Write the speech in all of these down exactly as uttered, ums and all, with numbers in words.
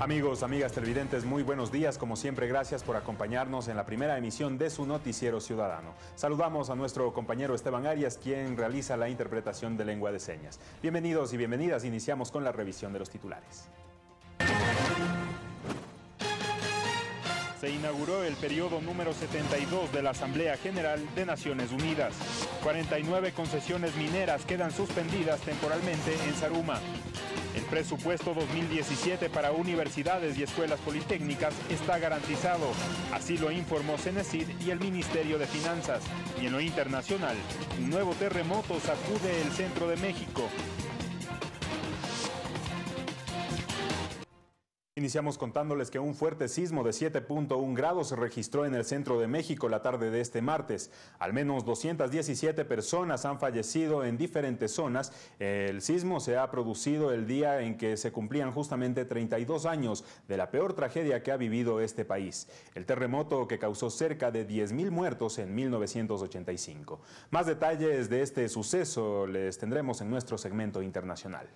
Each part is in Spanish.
Amigos, amigas televidentes, muy buenos días. Como siempre, gracias por acompañarnos en la primera emisión de su noticiero ciudadano. Saludamos a nuestro compañero Esteban Arias, quien realiza la interpretación de lengua de señas. Bienvenidos y bienvenidas. Iniciamos con la revisión de los titulares. Se inauguró el periodo número setenta y dos de la Asamblea General de Naciones Unidas. cuarenta y nueve concesiones mineras quedan suspendidas temporalmente en Zaruma. El presupuesto dos mil diecisiete para universidades y escuelas politécnicas está garantizado. Así lo informó Cenecid y el Ministerio de Finanzas. Y en lo internacional, un nuevo terremoto sacude el centro de México. Iniciamos contándoles que un fuerte sismo de siete punto uno grados se registró en el centro de México la tarde de este martes. Al menos doscientas diecisiete personas han fallecido en diferentes zonas. El sismo se ha producido el día en que se cumplían justamente treinta y dos años de la peor tragedia que ha vivido este país. El terremoto que causó cerca de diez mil muertos en mil novecientos ochenta y cinco. Más detalles de este suceso les tendremos en nuestro segmento internacional.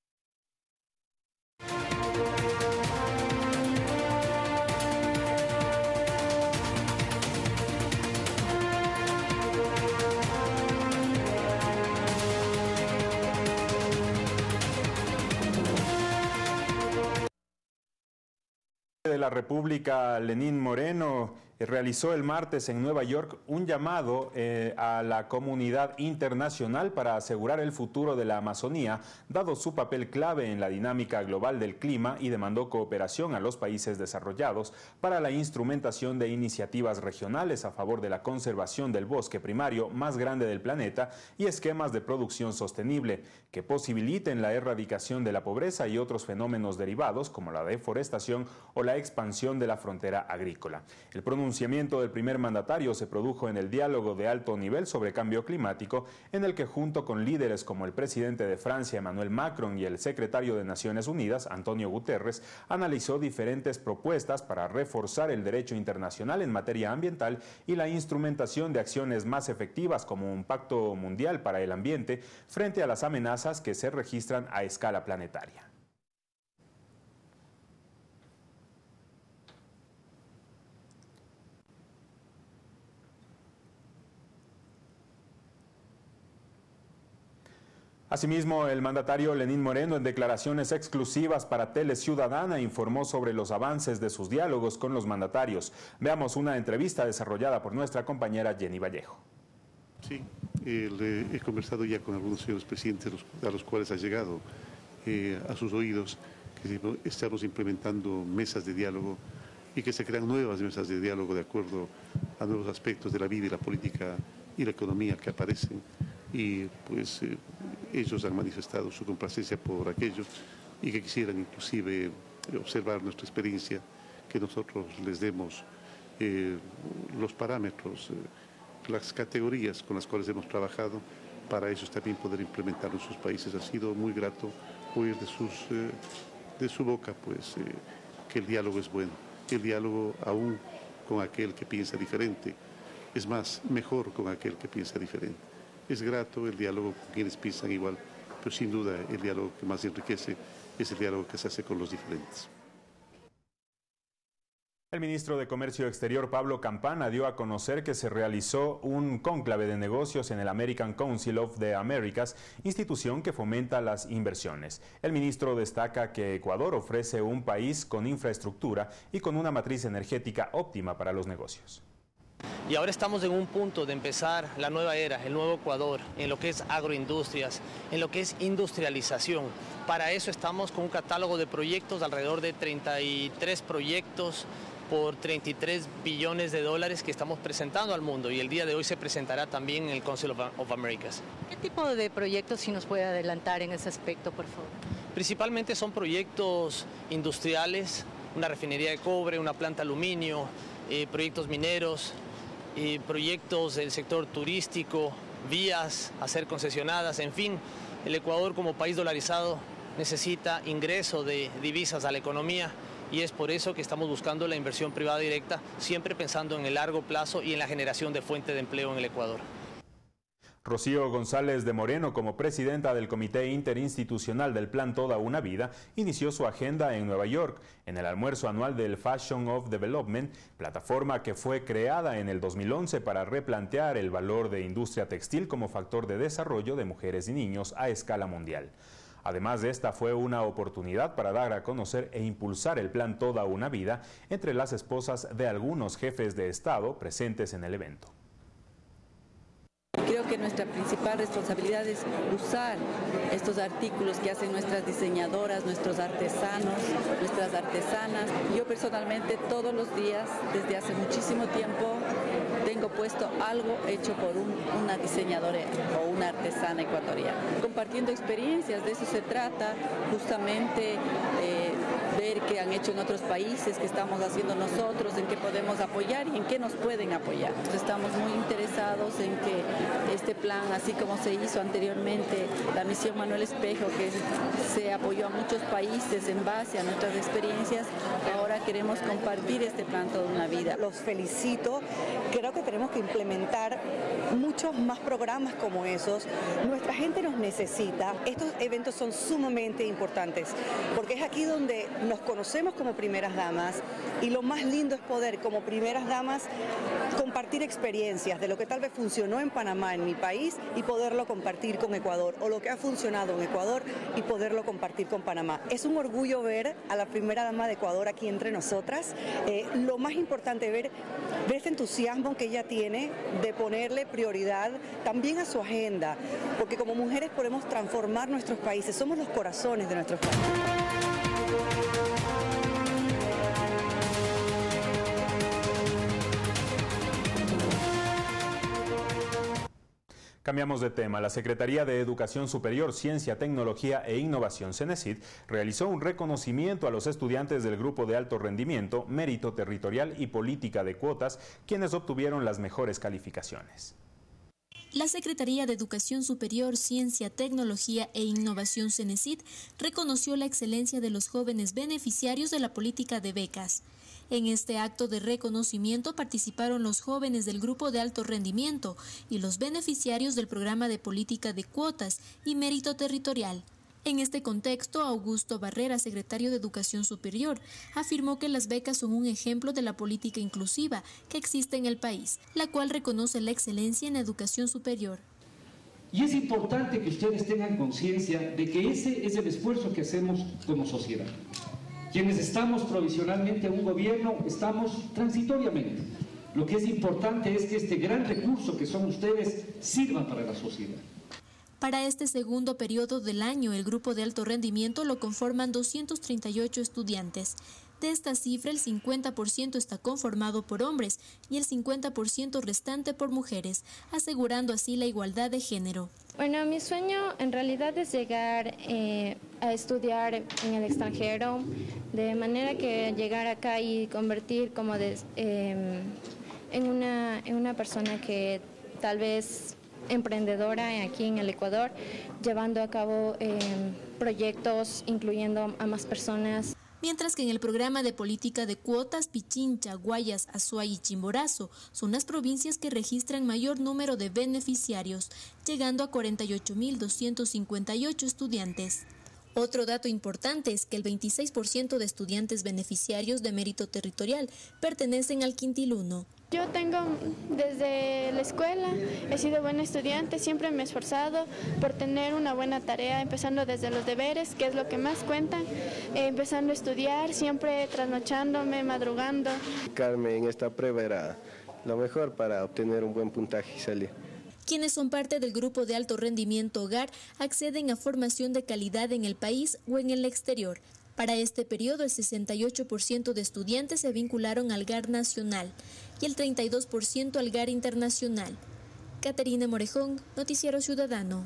De la República, Lenín Moreno, realizó el martes en Nueva York un llamado eh, a la comunidad internacional para asegurar el futuro de la Amazonía, dado su papel clave en la dinámica global del clima, y demandó cooperación a los países desarrollados para la instrumentación de iniciativas regionales a favor de la conservación del bosque primario más grande del planeta y esquemas de producción sostenible que posibiliten la erradicación de la pobreza y otros fenómenos derivados como la deforestación o la expansión de la frontera agrícola. El El pronunciamiento del primer mandatario se produjo en el diálogo de alto nivel sobre cambio climático, en el que junto con líderes como el presidente de Francia, Emmanuel Macron, y el secretario de Naciones Unidas, Antonio Guterres, analizó diferentes propuestas para reforzar el derecho internacional en materia ambiental y la instrumentación de acciones más efectivas como un pacto mundial para el ambiente frente a las amenazas que se registran a escala planetaria. Asimismo, el mandatario Lenín Moreno, en declaraciones exclusivas para Teleciudadana, informó sobre los avances de sus diálogos con los mandatarios. Veamos una entrevista desarrollada por nuestra compañera Jenny Vallejo. Sí, eh, he conversado ya con algunos señores presidentes a los cuales ha llegado eh, a sus oídos que estamos implementando mesas de diálogo y que se crean nuevas mesas de diálogo de acuerdo a nuevos aspectos de la vida y la política y la economía que aparecen. Y pues eh, ellos han manifestado su complacencia por aquello y que quisieran inclusive observar nuestra experiencia, que nosotros les demos eh, los parámetros, eh, las categorías con las cuales hemos trabajado para ellos también poder implementarlo en sus países. Ha sido muy grato oír de, sus, eh, de su boca pues, eh, que el diálogo es bueno, el diálogo aún con aquel que piensa diferente, es más, mejor con aquel que piensa diferente. Es grato el diálogo con quienes piensan igual, pero sin duda el diálogo que más enriquece es el diálogo que se hace con los diferentes. El ministro de Comercio Exterior, Pablo Campana, dio a conocer que se realizó un cónclave de negocios en el American Council of the Americas, institución que fomenta las inversiones. El ministro destaca que Ecuador ofrece un país con infraestructura y con una matriz energética óptima para los negocios. Y ahora estamos en un punto de empezar la nueva era, el nuevo Ecuador, en lo que es agroindustrias, en lo que es industrialización. Para eso estamos con un catálogo de proyectos, alrededor de treinta y tres proyectos por treinta y tres billones de dólares que estamos presentando al mundo, y el día de hoy se presentará también en el Council of, of Americas. ¿Qué tipo de proyectos, si nos puede adelantar en ese aspecto, por favor? Principalmente son proyectos industriales, una refinería de cobre, una planta de aluminio, eh, proyectos mineros, eh, proyectos del sector turístico, vías a ser concesionadas, en fin, el Ecuador como país dolarizado necesita ingreso de divisas a la economía, y es por eso que estamos buscando la inversión privada directa, siempre pensando en el largo plazo y en la generación de fuente de empleo en el Ecuador. Rocío González de Moreno, como presidenta del Comité Interinstitucional del Plan Toda una Vida, inició su agenda en Nueva York, en el almuerzo anual del Fashion of Development, plataforma que fue creada en el dos mil once para replantear el valor de industria textil como factor de desarrollo de mujeres y niños a escala mundial. Además de esta, fue una oportunidad para dar a conocer e impulsar el Plan Toda una Vida entre las esposas de algunos jefes de Estado presentes en el evento. Creo que nuestra principal responsabilidad es usar estos artículos que hacen nuestras diseñadoras, nuestros artesanos, nuestras artesanas. Yo personalmente todos los días, desde hace muchísimo tiempo, tengo puesto algo hecho por un, una diseñadora o una artesana ecuatoriana. Compartiendo experiencias, de eso se trata, justamente eh, ver qué han hecho en otros países, qué estamos haciendo nosotros, en qué podemos apoyar y en qué nos pueden apoyar. Estamos muy interesados en que este plan, así como se hizo anteriormente, la misión Manuel Espejo, que se apoyó a muchos países en base a nuestras experiencias, ahora queremos compartir este plan Toda una Vida. Los felicito, creo que tenemos que implementar muchos más programas como esos. Nuestra gente nos necesita, estos eventos son sumamente importantes, porque es aquí donde nos conocemos como primeras damas y lo más lindo es poder, como primeras damas, compartir experiencias de lo que tal vez funcionó en Panamá, en mi país, y poderlo compartir con Ecuador, o lo que ha funcionado en Ecuador y poderlo compartir con Panamá. Es un orgullo ver a la primera dama de Ecuador aquí entre nosotras. Eh, lo más importante, ver, ver este entusiasmo que ella tiene de ponerle prioridad también a su agenda, porque como mujeres podemos transformar nuestros países, somos los corazones de nuestros países. Cambiamos de tema. La Secretaría de Educación Superior, Ciencia, Tecnología e Innovación, CENESID, realizó un reconocimiento a los estudiantes del Grupo de Alto Rendimiento, Mérito Territorial y Política de Cuotas, quienes obtuvieron las mejores calificaciones. La Secretaría de Educación Superior, Ciencia, Tecnología e Innovación, CENESID, reconoció la excelencia de los jóvenes beneficiarios de la política de becas. En este acto de reconocimiento participaron los jóvenes del Grupo de Alto Rendimiento y los beneficiarios del Programa de Política de Cuotas y Mérito Territorial. En este contexto, Augusto Barrera, secretario de Educación Superior, afirmó que las becas son un ejemplo de la política inclusiva que existe en el país, la cual reconoce la excelencia en educación superior. Y es importante que ustedes tengan conciencia de que ese es el esfuerzo que hacemos como sociedad. Quienes estamos provisionalmente en un gobierno, estamos transitoriamente. Lo que es importante es que este gran recurso que son ustedes sirva para la sociedad. Para este segundo periodo del año, el grupo de alto rendimiento lo conforman doscientos treinta y ocho estudiantes. De esta cifra, el cincuenta por ciento está conformado por hombres y el cincuenta por ciento restante por mujeres, asegurando así la igualdad de género. Bueno, mi sueño en realidad es llegar eh, a estudiar en el extranjero, de manera que llegar acá y convertir como de, eh, en, una, en una persona que tal vez emprendedora aquí en el Ecuador, llevando a cabo eh, proyectos incluyendo a más personas. Mientras que en el programa de política de cuotas, Pichincha, Guayas, Azuay y Chimborazo son las provincias que registran mayor número de beneficiarios, llegando a cuarenta y ocho mil doscientos cincuenta y ocho estudiantes. Otro dato importante es que el veintiséis por ciento de estudiantes beneficiarios de mérito territorial pertenecen al quintil uno. Yo tengo, desde la escuela, he sido buena estudiante, siempre me he esforzado por tener una buena tarea, empezando desde los deberes, que es lo que más cuenta, eh, empezando a estudiar, siempre trasnochándome, madrugando. Carmen, en esta prueba era lo mejor para obtener un buen puntaje y salir. Quienes son parte del grupo de alto rendimiento hogar acceden a formación de calidad en el país o en el exterior. Para este periodo, el sesenta y ocho por ciento de estudiantes se vincularon al G A R nacional y el treinta y dos por ciento al G A R internacional. Caterina Morejón, Noticiero Ciudadano.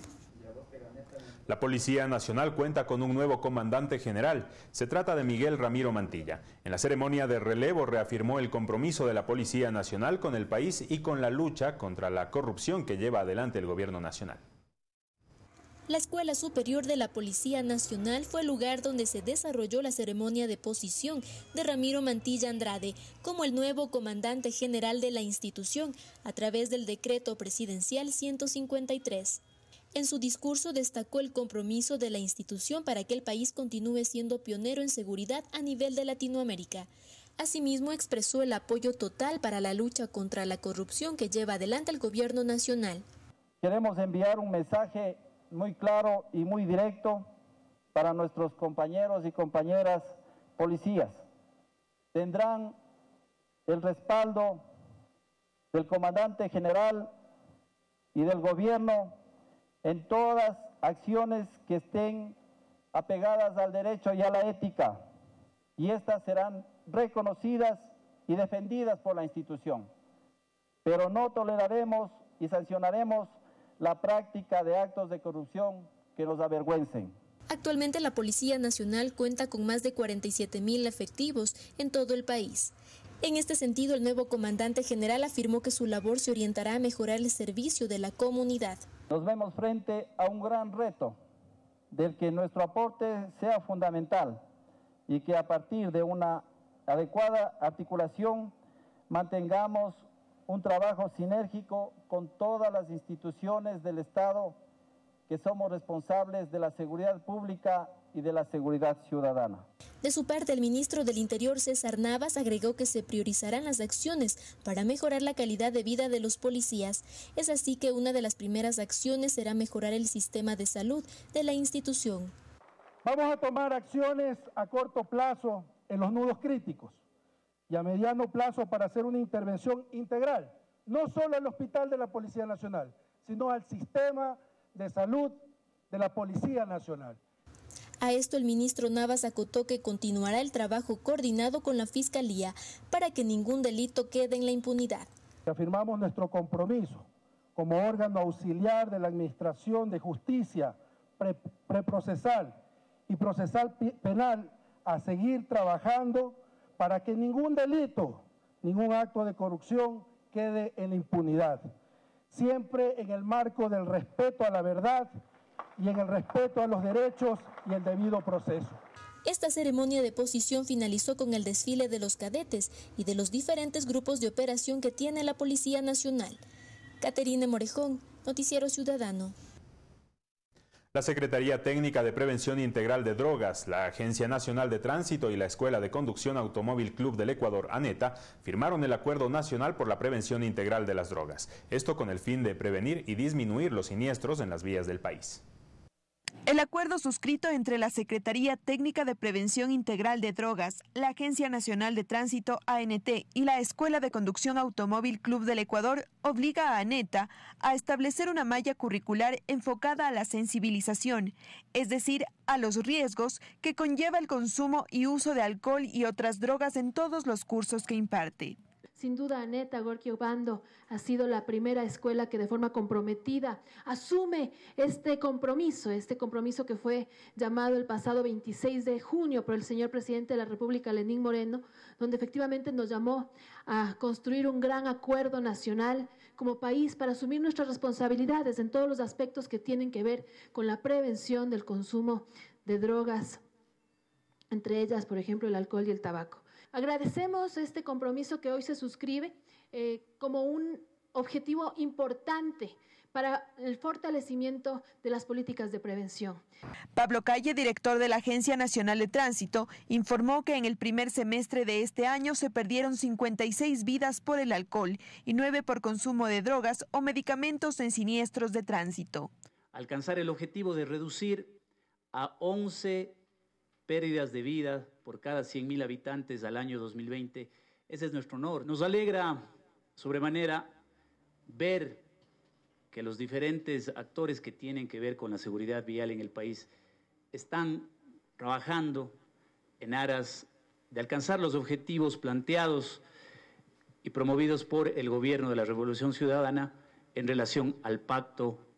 La Policía Nacional cuenta con un nuevo comandante general. Se trata de Miguel Ramiro Mantilla. En la ceremonia de relevo reafirmó el compromiso de la Policía Nacional con el país y con la lucha contra la corrupción que lleva adelante el gobierno nacional. La Escuela Superior de la Policía Nacional fue el lugar donde se desarrolló la ceremonia de posición de Ramiro Mantilla Andrade como el nuevo comandante general de la institución a través del decreto presidencial ciento cincuenta y tres. En su discurso destacó el compromiso de la institución para que el país continúe siendo pionero en seguridad a nivel de Latinoamérica. Asimismo, expresó el apoyo total para la lucha contra la corrupción que lleva adelante el gobierno nacional. Queremos enviar un mensaje muy claro y muy directo para nuestros compañeros y compañeras policías. Tendrán el respaldo del comandante general y del gobierno en todas acciones que estén apegadas al derecho y a la ética, y estas serán reconocidas y defendidas por la institución. Pero no toleraremos y sancionaremos la práctica de actos de corrupción que nos avergüencen. Actualmente la Policía Nacional cuenta con más de cuarenta y siete mil efectivos en todo el país. En este sentido, el nuevo comandante general afirmó que su labor se orientará a mejorar el servicio de la comunidad. Nos vemos frente a un gran reto del que nuestro aporte sea fundamental y que a partir de una adecuada articulación mantengamos un trabajo sinérgico con todas las instituciones del Estado que somos responsables de la seguridad pública y de la seguridad ciudadana. De su parte, el ministro del Interior, César Navas, agregó que se priorizarán las acciones para mejorar la calidad de vida de los policías. Es así que una de las primeras acciones será mejorar el sistema de salud de la institución. Vamos a tomar acciones a corto plazo en los nudos críticos y a mediano plazo para hacer una intervención integral, no solo al Hospital de la Policía Nacional, sino al sistema de salud de la Policía Nacional. A esto el ministro Navas acotó que continuará el trabajo coordinado con la Fiscalía para que ningún delito quede en la impunidad. Afirmamos nuestro compromiso como órgano auxiliar de la Administración de Justicia pre, preprocesal y procesal penal a seguir trabajando para que ningún delito, ningún acto de corrupción quede en la impunidad, siempre en el marco del respeto a la verdad y en el respeto a los derechos y el debido proceso. Esta ceremonia de posición finalizó con el desfile de los cadetes y de los diferentes grupos de operación que tiene la Policía Nacional. Caterine Morejón, Noticiero Ciudadano. La Secretaría Técnica de Prevención Integral de Drogas, la Agencia Nacional de Tránsito y la Escuela de Conducción Automóvil Club del Ecuador, ANETA, firmaron el Acuerdo Nacional por la Prevención Integral de las Drogas. Esto con el fin de prevenir y disminuir los siniestros en las vías del país. El acuerdo suscrito entre la Secretaría Técnica de Prevención Integral de Drogas, la Agencia Nacional de Tránsito, A N T, y la Escuela de Conducción Automóvil Club del Ecuador obliga a ANETA a establecer una malla curricular enfocada a la sensibilización, es decir, a los riesgos que conlleva el consumo y uso de alcohol y otras drogas en todos los cursos que imparte. Sin duda, ANETA Gorky Obando ha sido la primera escuela que de forma comprometida asume este compromiso, este compromiso que fue llamado el pasado veintiséis de junio por el señor presidente de la República, Lenín Moreno, donde efectivamente nos llamó a construir un gran acuerdo nacional como país para asumir nuestras responsabilidades en todos los aspectos que tienen que ver con la prevención del consumo de drogas, entre ellas, por ejemplo, el alcohol y el tabaco. Agradecemos este compromiso que hoy se suscribe eh, como un objetivo importante para el fortalecimiento de las políticas de prevención. Pablo Calle, director de la Agencia Nacional de Tránsito, informó que en el primer semestre de este año se perdieron cincuenta y seis vidas por el alcohol y nueve por consumo de drogas o medicamentos en siniestros de tránsito. Alcanzar el objetivo de reducir a once pérdidas de vida por cada cien mil habitantes al año dos mil veinte, ese es nuestro honor. Nos alegra sobremanera ver que los diferentes actores que tienen que ver con la seguridad vial en el país están trabajando en aras de alcanzar los objetivos planteados y promovidos por el Gobierno de la Revolución Ciudadana en relación al Pacto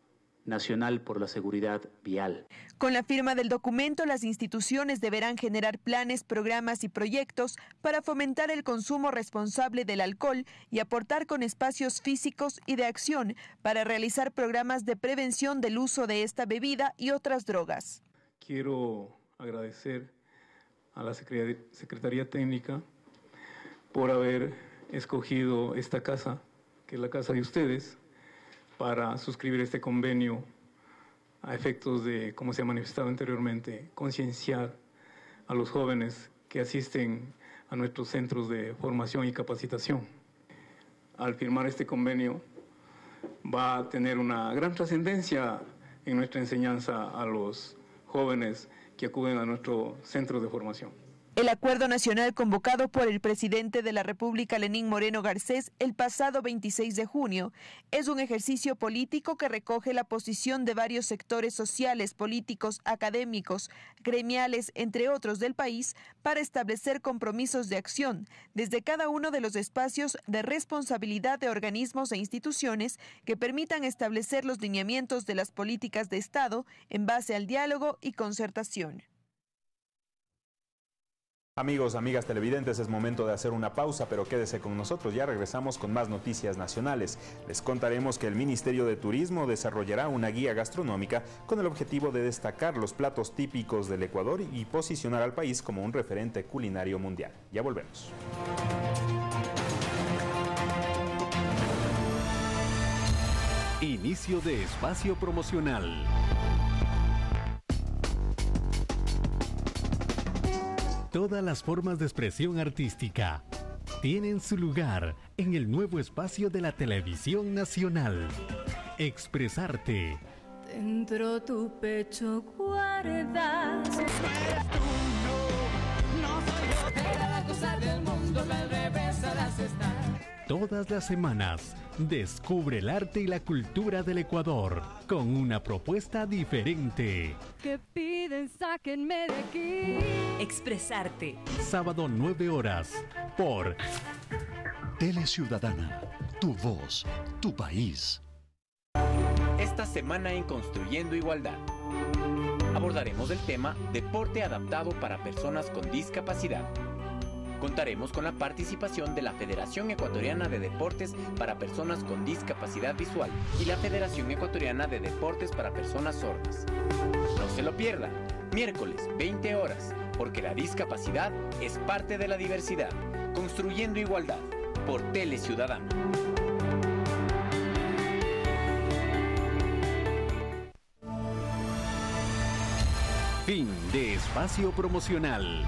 Nacional por la Seguridad Vial. Con la firma del documento, las instituciones deberán generar planes, programas y proyectos para fomentar el consumo responsable del alcohol y aportar con espacios físicos y de acción para realizar programas de prevención del uso de esta bebida y otras drogas. Quiero agradecer a la Secretaría Técnica por haber escogido esta casa, que es la casa de ustedes, para suscribir este convenio a efectos de, como se ha manifestado anteriormente, concienciar a los jóvenes que asisten a nuestros centros de formación y capacitación. Al firmar este convenio va a tener una gran trascendencia en nuestra enseñanza a los jóvenes que acuden a nuestro centro de formación. El acuerdo nacional convocado por el presidente de la República, Lenín Moreno Garcés, el pasado veintiséis de junio, es un ejercicio político que recoge la posición de varios sectores sociales, políticos, académicos, gremiales, entre otros del país, para establecer compromisos de acción desde cada uno de los espacios de responsabilidad de organismos e instituciones que permitan establecer los lineamientos de las políticas de Estado en base al diálogo y concertación. Amigos, amigas televidentes, es momento de hacer una pausa, pero quédese con nosotros, ya regresamos con más noticias nacionales. Les contaremos que el Ministerio de Turismo desarrollará una guía gastronómica con el objetivo de destacar los platos típicos del Ecuador y posicionar al país como un referente culinario mundial. Ya volvemos. Inicio de espacio promocional. Todas las formas de expresión artística tienen su lugar en el nuevo espacio de la televisión nacional. Expresarte. Dentro tu pecho guardas. No eres tú, no, no soy yo. De cada cosa del mundo me revesarás estar. Todas las semanas, descubre el arte y la cultura del Ecuador con una propuesta diferente. Que piden, sáquenme de aquí. Expresarte. Sábado nueve horas por Tele Ciudadana, tu voz, tu país. Esta semana en Construyendo Igualdad abordaremos el tema Deporte adaptado para personas con discapacidad. Contaremos con la participación de la Federación Ecuatoriana de Deportes para Personas con Discapacidad Visual y la Federación Ecuatoriana de Deportes para Personas Sordas. No se lo pierdan, miércoles veinte horas, porque la discapacidad es parte de la diversidad. Construyendo Igualdad, por Tele Ciudadana. Fin de espacio promocional.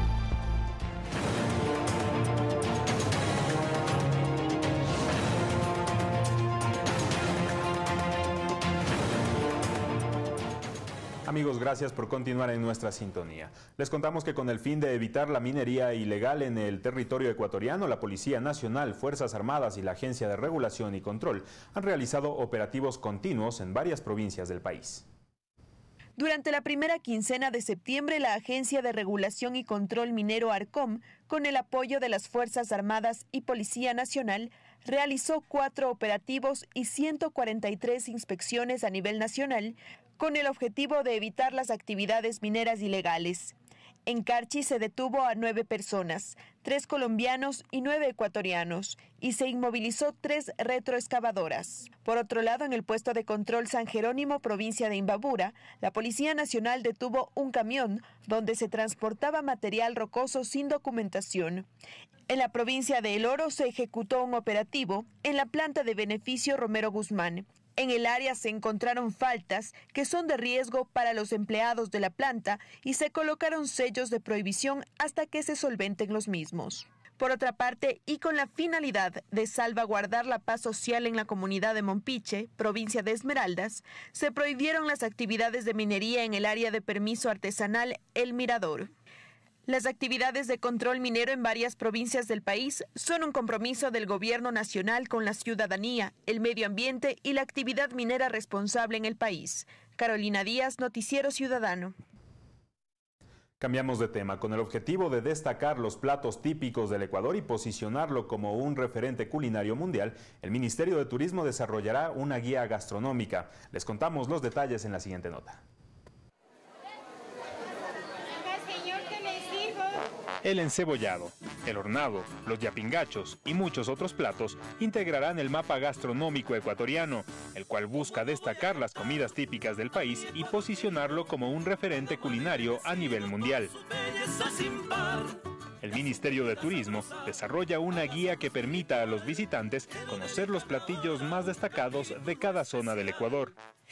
Amigos, gracias por continuar en nuestra sintonía. Les contamos que con el fin de evitar la minería ilegal en el territorio ecuatoriano, la Policía Nacional, Fuerzas Armadas y la Agencia de Regulación y Control han realizado operativos continuos en varias provincias del país. Durante la primera quincena de septiembre, la Agencia de Regulación y Control Minero ARCOM, con el apoyo de las Fuerzas Armadas y Policía Nacional, realizó cuatro operativos y ciento cuarenta y tres inspecciones a nivel nacional, con el objetivo de evitar las actividades mineras ilegales. En Carchi se detuvo a nueve personas, tres colombianos y nueve ecuatorianos, y se inmovilizó tres retroexcavadoras. Por otro lado, en el puesto de control San Jerónimo, provincia de Imbabura, la Policía Nacional detuvo un camión donde se transportaba material rocoso sin documentación. En la provincia de El Oro se ejecutó un operativo en la planta de beneficio Romero Guzmán. En el área se encontraron faltas que son de riesgo para los empleados de la planta y se colocaron sellos de prohibición hasta que se solventen los mismos. Por otra parte, y con la finalidad de salvaguardar la paz social en la comunidad de Mompiche, provincia de Esmeraldas, se prohibieron las actividades de minería en el área de permiso artesanal El Mirador. Las actividades de control minero en varias provincias del país son un compromiso del gobierno nacional con la ciudadanía, el medio ambiente y la actividad minera responsable en el país. Carolina Díaz, Noticiero Ciudadano. Cambiamos de tema. Con el objetivo de destacar los platos típicos del Ecuador y posicionarlo como un referente culinario mundial, el Ministerio de Turismo desarrollará una guía gastronómica. Les contamos los detalles en la siguiente nota. El encebollado, el hornado, los yapingachos y muchos otros platos integrarán el mapa gastronómico ecuatoriano, el cual busca destacar las comidas típicas del país y posicionarlo como un referente culinario a nivel mundial. El Ministerio de Turismo desarrolla una guía que permita a los visitantes conocer los platillos más destacados de cada zona del Ecuador.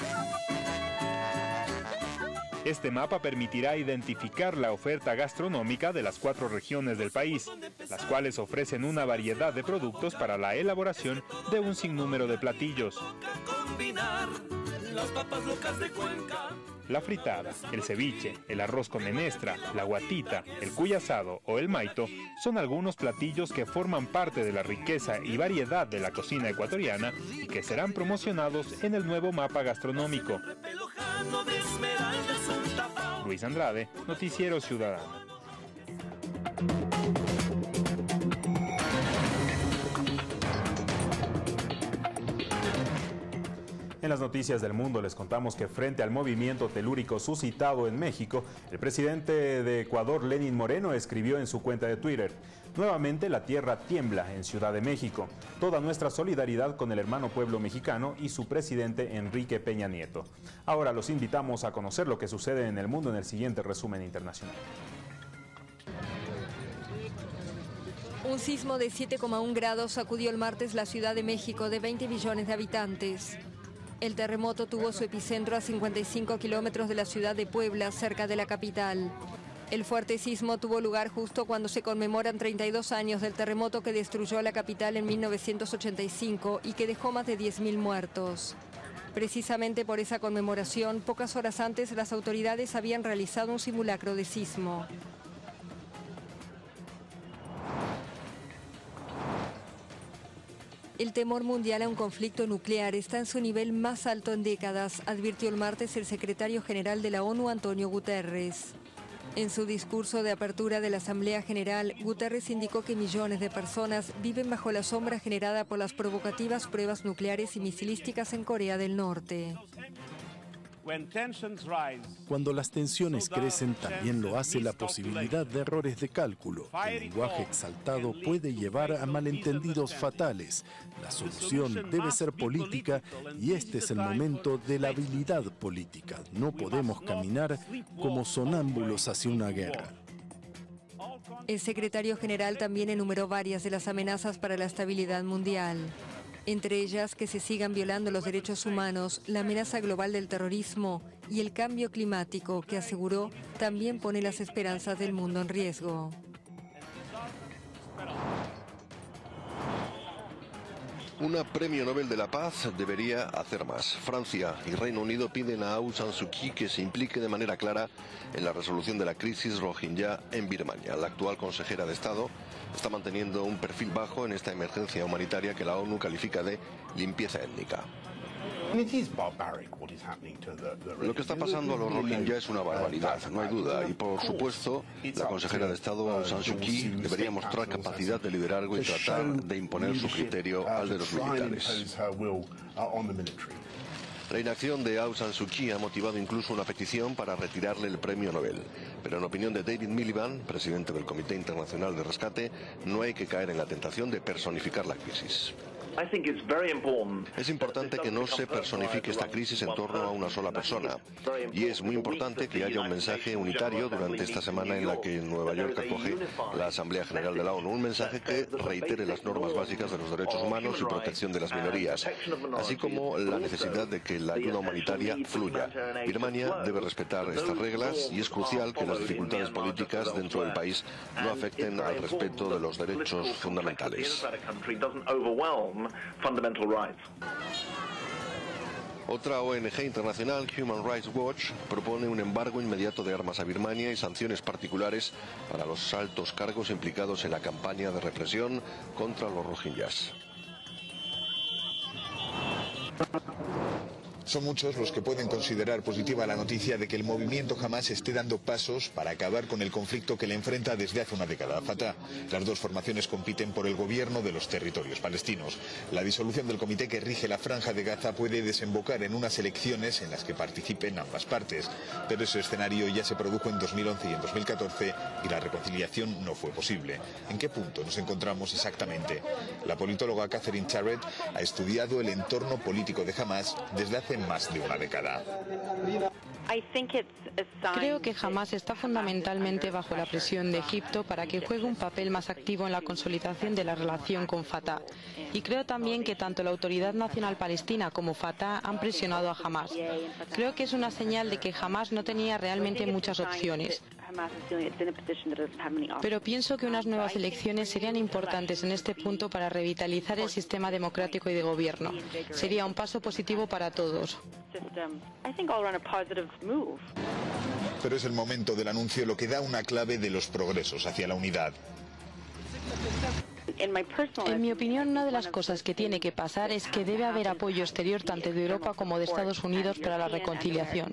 Este mapa permitirá identificar la oferta gastronómica de las cuatro regiones del país, las cuales ofrecen una variedad de productos para la elaboración de un sinnúmero de platillos. La fritada, el ceviche, el arroz con menestra, la guatita, el cuy asado o el maito son algunos platillos que forman parte de la riqueza y variedad de la cocina ecuatoriana y que serán promocionados en el nuevo mapa gastronómico. Luis Andrade, Noticiero Ciudadano. En las noticias del mundo les contamos que frente al movimiento telúrico suscitado en México, el presidente de Ecuador, Lenín Moreno, escribió en su cuenta de Twitter: nuevamente la tierra tiembla en Ciudad de México. Toda nuestra solidaridad con el hermano pueblo mexicano y su presidente Enrique Peña Nieto. Ahora los invitamos a conocer lo que sucede en el mundo en el siguiente resumen internacional. Un sismo de siete coma uno grados sacudió el martes la Ciudad de México, de veinte millones de habitantes. El terremoto tuvo su epicentro a cincuenta y cinco kilómetros de la ciudad de Puebla, cerca de la capital. El fuerte sismo tuvo lugar justo cuando se conmemoran treinta y dos años del terremoto que destruyó la capital en mil novecientos ochenta y cinco y que dejó más de diez mil muertos. Precisamente por esa conmemoración, pocas horas antes las autoridades habían realizado un simulacro de sismo. El temor mundial a un conflicto nuclear está en su nivel más alto en décadas, advirtió el martes el secretario general de la ONU, Antonio Guterres. En su discurso de apertura de la Asamblea General, Guterres indicó que millones de personas viven bajo la sombra generada por las provocativas pruebas nucleares y misilísticas en Corea del Norte. Cuando las tensiones crecen, también lo hace la posibilidad de errores de cálculo. El lenguaje exaltado puede llevar a malentendidos fatales. La solución debe ser política y este es el momento de la habilidad política. No podemos caminar como sonámbulos hacia una guerra. El secretario general también enumeró varias de las amenazas para la estabilidad mundial. Entre ellas, que se sigan violando los derechos humanos, la amenaza global del terrorismo y el cambio climático, que aseguró también pone las esperanzas del mundo en riesgo. Una premio Nobel de la Paz debería hacer más. Francia y Reino Unido piden a Aung San Suu Kyi que se implique de manera clara en la resolución de la crisis rohingya en Birmania. La actual consejera de Estado está manteniendo un perfil bajo en esta emergencia humanitaria que la ONU califica de limpieza étnica. Lo que está pasando a los rohingya es una barbaridad, no hay duda, y por supuesto la consejera de Estado Aung San Suu Kyi debería mostrar capacidad de liderazgo y tratar de imponer su criterio al de los militares. La inacción de Aung San Suu Kyi ha motivado incluso una petición para retirarle el premio Nobel. Pero en opinión de David Miliband, presidente del Comité Internacional de Rescate, no hay que caer en la tentación de personificar la crisis. Es importante que no se personifique esta crisis en torno a una sola persona. Y es muy importante que haya un mensaje unitario durante esta semana en la que Nueva York acoge la Asamblea General de la ONU. Un mensaje que reitere las normas básicas de los derechos humanos y protección de las minorías, así como la necesidad de que la ayuda humanitaria fluya. Birmania debe respetar estas reglas y es crucial que las dificultades políticas dentro del país no afecten al respeto de los derechos fundamentales. Fundamental rights. Otra O N G internacional, Human Rights Watch, propone un embargo inmediato de armas a Birmania y sanciones particulares para los altos cargos implicados en la campaña de represión contra los rohingyas. Son muchos los que pueden considerar positiva la noticia de que el movimiento Hamás esté dando pasos para acabar con el conflicto que le enfrenta desde hace una década a Fatah. Las dos formaciones compiten por el gobierno de los territorios palestinos. La disolución del comité que rige la Franja de Gaza puede desembocar en unas elecciones en las que participen ambas partes. Pero ese escenario ya se produjo en dos mil once y en dos mil catorce y la reconciliación no fue posible. ¿En qué punto nos encontramos exactamente? La politóloga Catherine Charrett ha estudiado el entorno político de Hamás desde hace más de una década. Creo que Hamás está fundamentalmente bajo la presión de Egipto para que juegue un papel más activo en la consolidación de la relación con Fatah. Y creo también que tanto la Autoridad Nacional Palestina como Fatah han presionado a Hamás. Creo que es una señal de que Hamás no tenía realmente muchas opciones. Pero pienso que unas nuevas elecciones serían importantes en este punto para revitalizar el sistema democrático y de gobierno. Sería un paso positivo para todos. Pero es el momento del anuncio lo que da una clave de los progresos hacia la unidad. En mi opinión, una de las cosas que tiene que pasar es que debe haber apoyo exterior tanto de Europa como de Estados Unidos para la reconciliación.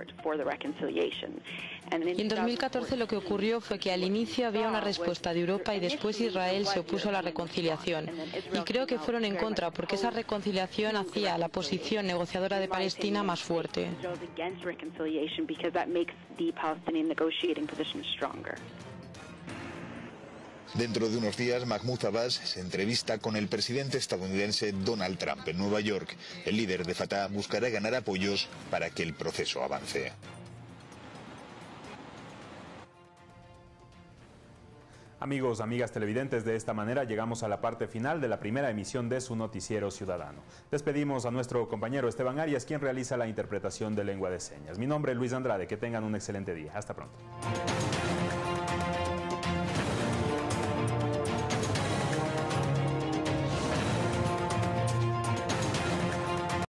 Y en dos mil catorce lo que ocurrió fue que al inicio había una respuesta de Europa y después Israel se opuso a la reconciliación. Y creo que fueron en contra porque esa reconciliación hacía a la posición negociadora de Palestina más fuerte. Dentro de unos días, Mahmoud Abbas se entrevista con el presidente estadounidense Donald Trump en Nueva York. El líder de Fatah buscará ganar apoyos para que el proceso avance. Amigos, amigas televidentes, de esta manera llegamos a la parte final de la primera emisión de su noticiero ciudadano. Despedimos a nuestro compañero Esteban Arias, quien realiza la interpretación de lengua de señas. Mi nombre es Luis Andrade, que tengan un excelente día. Hasta pronto.